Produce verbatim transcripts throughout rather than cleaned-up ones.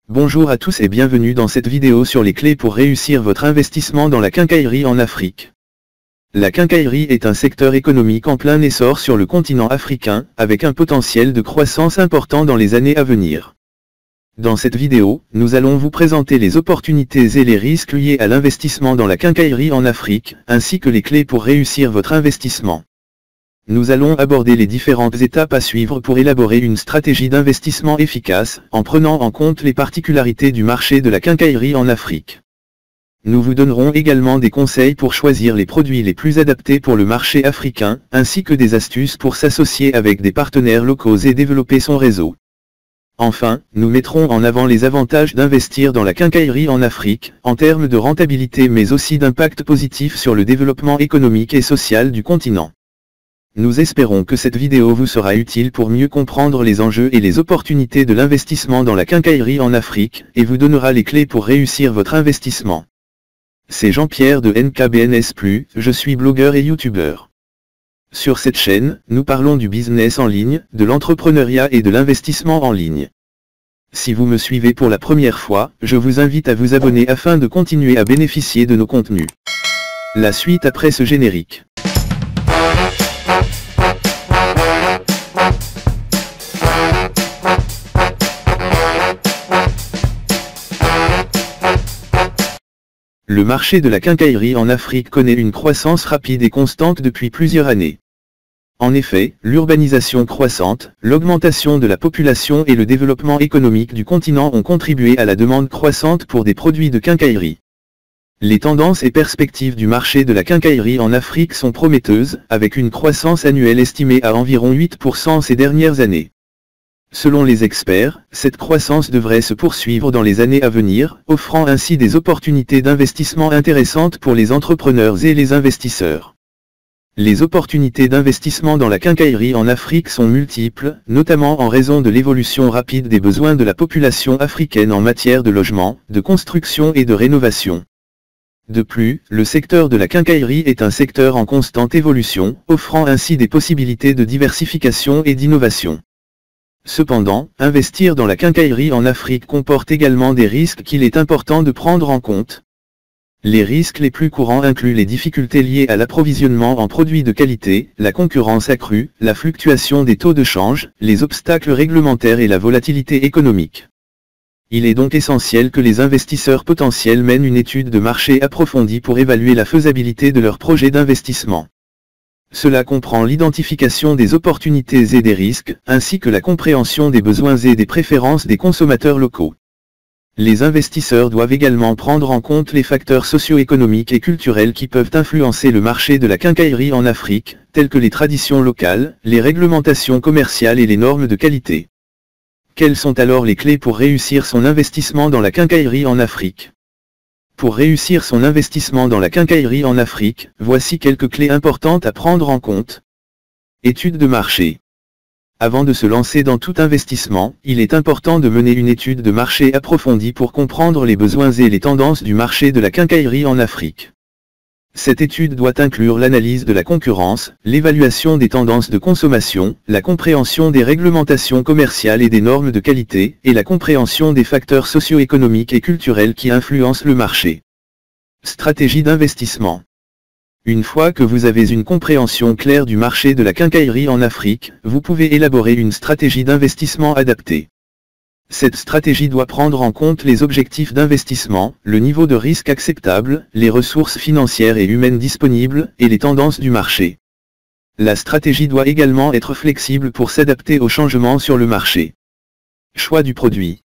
Bonjour à tous et bienvenue dans cette vidéo sur les clés pour réussir votre investissement dans la quincaillerie en Afrique. La quincaillerie est un secteur économique en plein essor sur le continent africain, avec un potentiel de croissance important dans les années à venir. Dans cette vidéo, nous allons vous présenter les opportunités et les risques liés à l'investissement dans la quincaillerie en Afrique, ainsi que les clés pour réussir votre investissement. Nous allons aborder les différentes étapes à suivre pour élaborer une stratégie d'investissement efficace, en prenant en compte les particularités du marché de la quincaillerie en Afrique. Nous vous donnerons également des conseils pour choisir les produits les plus adaptés pour le marché africain, ainsi que des astuces pour s'associer avec des partenaires locaux et développer son réseau. Enfin, nous mettrons en avant les avantages d'investir dans la quincaillerie en Afrique, en termes de rentabilité mais aussi d'impact positif sur le développement économique et social du continent. Nous espérons que cette vidéo vous sera utile pour mieux comprendre les enjeux et les opportunités de l'investissement dans la quincaillerie en Afrique, et vous donnera les clés pour réussir votre investissement. C'est Jean-Pierre de N K B N S plus, je suis blogueur et youtubeur. Sur cette chaîne, nous parlons du business en ligne, de l'entrepreneuriat et de l'investissement en ligne. Si vous me suivez pour la première fois, je vous invite à vous abonner afin de continuer à bénéficier de nos contenus. La suite après ce générique. Le marché de la quincaillerie en Afrique connaît une croissance rapide et constante depuis plusieurs années. En effet, l'urbanisation croissante, l'augmentation de la population et le développement économique du continent ont contribué à la demande croissante pour des produits de quincaillerie. Les tendances et perspectives du marché de la quincaillerie en Afrique sont prometteuses, avec une croissance annuelle estimée à environ huit pour cent ces dernières années. Selon les experts, cette croissance devrait se poursuivre dans les années à venir, offrant ainsi des opportunités d'investissement intéressantes pour les entrepreneurs et les investisseurs. Les opportunités d'investissement dans la quincaillerie en Afrique sont multiples, notamment en raison de l'évolution rapide des besoins de la population africaine en matière de logement, de construction et de rénovation. De plus, le secteur de la quincaillerie est un secteur en constante évolution, offrant ainsi des possibilités de diversification et d'innovation. Cependant, investir dans la quincaillerie en Afrique comporte également des risques qu'il est important de prendre en compte. Les risques les plus courants incluent les difficultés liées à l'approvisionnement en produits de qualité, la concurrence accrue, la fluctuation des taux de change, les obstacles réglementaires et la volatilité économique. Il est donc essentiel que les investisseurs potentiels mènent une étude de marché approfondie pour évaluer la faisabilité de leur projet d'investissement. Cela comprend l'identification des opportunités et des risques, ainsi que la compréhension des besoins et des préférences des consommateurs locaux. Les investisseurs doivent également prendre en compte les facteurs socio-économiques et culturels qui peuvent influencer le marché de la quincaillerie en Afrique, tels que les traditions locales, les réglementations commerciales et les normes de qualité. Quelles sont alors les clés pour réussir son investissement dans la quincaillerie en Afrique ? Pour réussir son investissement dans la quincaillerie en Afrique, voici quelques clés importantes à prendre en compte. Étude de marché. Avant de se lancer dans tout investissement, il est important de mener une étude de marché approfondie pour comprendre les besoins et les tendances du marché de la quincaillerie en Afrique. Cette étude doit inclure l'analyse de la concurrence, l'évaluation des tendances de consommation, la compréhension des réglementations commerciales et des normes de qualité, et la compréhension des facteurs socio-économiques et culturels qui influencent le marché. Stratégie d'investissement. Une fois que vous avez une compréhension claire du marché de la quincaillerie en Afrique, vous pouvez élaborer une stratégie d'investissement adaptée. Cette stratégie doit prendre en compte les objectifs d'investissement, le niveau de risque acceptable, les ressources financières et humaines disponibles, et les tendances du marché. La stratégie doit également être flexible pour s'adapter aux changements sur le marché. Choix du produit.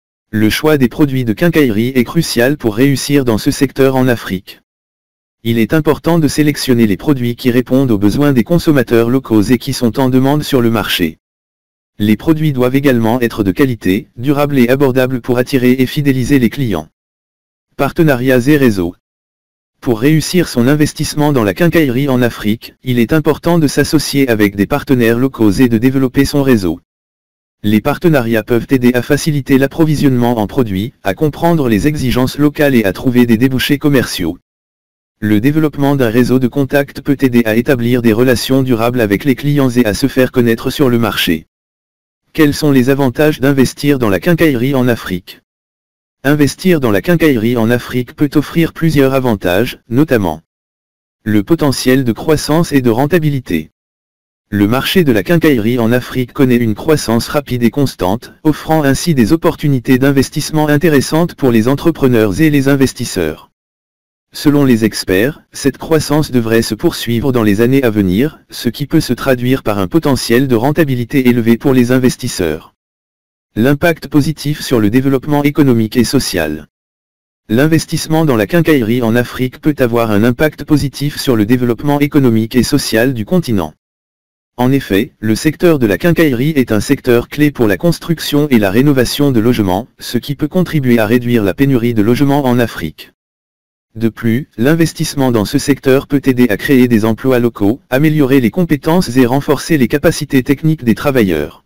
Le choix des produits de quincaillerie est crucial pour réussir dans ce secteur en Afrique. Il est important de sélectionner les produits qui répondent aux besoins des consommateurs locaux et qui sont en demande sur le marché. Les produits doivent également être de qualité, durables et abordables pour attirer et fidéliser les clients. Partenariats et réseaux. Pour réussir son investissement dans la quincaillerie en Afrique, il est important de s'associer avec des partenaires locaux et de développer son réseau. Les partenariats peuvent aider à faciliter l'approvisionnement en produits, à comprendre les exigences locales et à trouver des débouchés commerciaux. Le développement d'un réseau de contacts peut aider à établir des relations durables avec les clients et à se faire connaître sur le marché. Quels sont les avantages d'investir dans la quincaillerie en Afrique ? Investir dans la quincaillerie en Afrique peut offrir plusieurs avantages, notamment le potentiel de croissance et de rentabilité. Le marché de la quincaillerie en Afrique connaît une croissance rapide et constante, offrant ainsi des opportunités d'investissement intéressantes pour les entrepreneurs et les investisseurs. Selon les experts, cette croissance devrait se poursuivre dans les années à venir, ce qui peut se traduire par un potentiel de rentabilité élevé pour les investisseurs. L'impact positif sur le développement économique et social. L'investissement dans la quincaillerie en Afrique peut avoir un impact positif sur le développement économique et social du continent. En effet, le secteur de la quincaillerie est un secteur clé pour la construction et la rénovation de logements, ce qui peut contribuer à réduire la pénurie de logements en Afrique. De plus, l'investissement dans ce secteur peut aider à créer des emplois locaux, améliorer les compétences et renforcer les capacités techniques des travailleurs.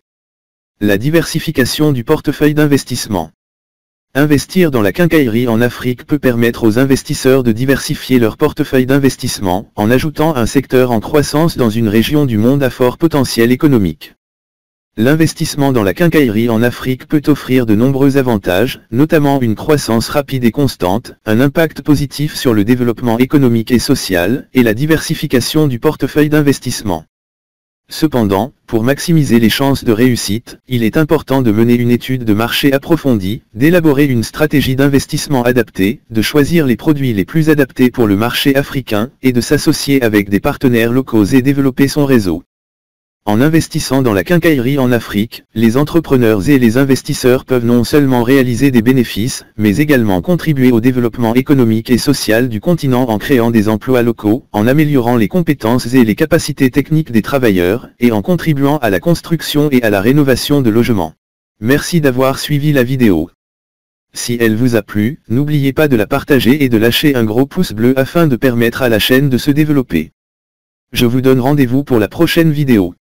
La diversification du portefeuille d'investissement. Investir dans la quincaillerie en Afrique peut permettre aux investisseurs de diversifier leur portefeuille d'investissement, en ajoutant un secteur en croissance dans une région du monde à fort potentiel économique. L'investissement dans la quincaillerie en Afrique peut offrir de nombreux avantages, notamment une croissance rapide et constante, un impact positif sur le développement économique et social, et la diversification du portefeuille d'investissement. Cependant, pour maximiser les chances de réussite, il est important de mener une étude de marché approfondie, d'élaborer une stratégie d'investissement adaptée, de choisir les produits les plus adaptés pour le marché africain, et de s'associer avec des partenaires locaux et développer son réseau. En investissant dans la quincaillerie en Afrique, les entrepreneurs et les investisseurs peuvent non seulement réaliser des bénéfices, mais également contribuer au développement économique et social du continent en créant des emplois locaux, en améliorant les compétences et les capacités techniques des travailleurs, et en contribuant à la construction et à la rénovation de logements. Merci d'avoir suivi la vidéo. Si elle vous a plu, n'oubliez pas de la partager et de lâcher un gros pouce bleu afin de permettre à la chaîne de se développer. Je vous donne rendez-vous pour la prochaine vidéo.